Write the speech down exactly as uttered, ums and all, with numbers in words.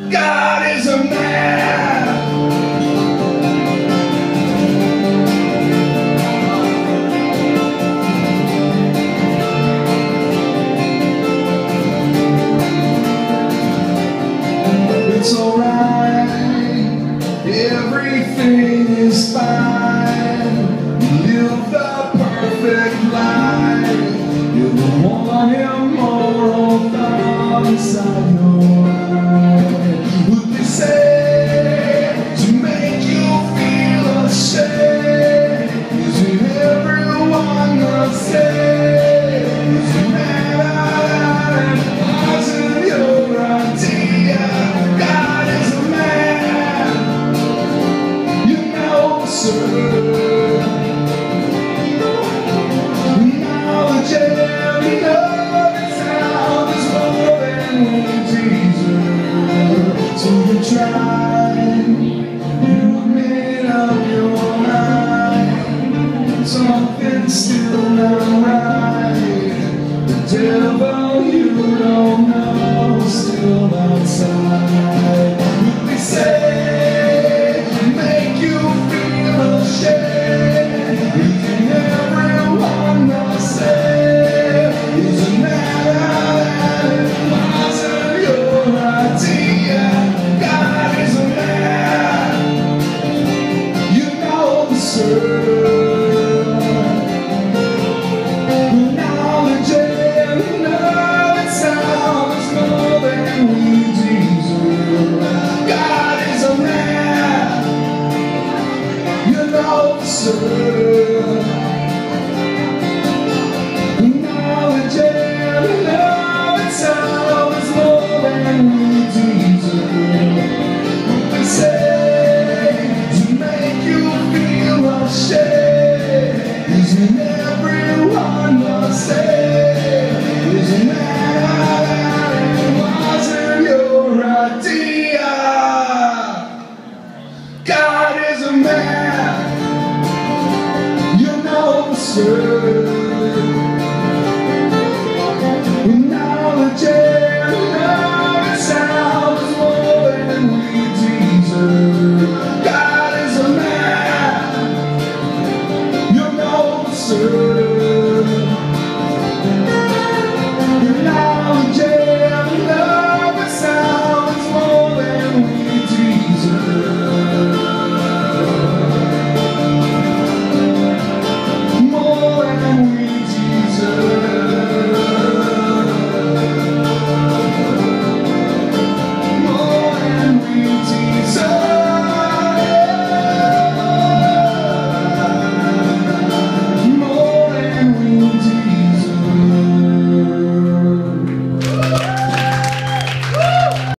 God is a man. It's alright, everything is fine. Live the perfect life. You don't want him more on the inside your eye. What they say to make you feel ashamed? Is it everyone the same? Is it matter what's in your idea? God is a man, you know, sir. Knowledge and love sound is more than we deserve. So you try.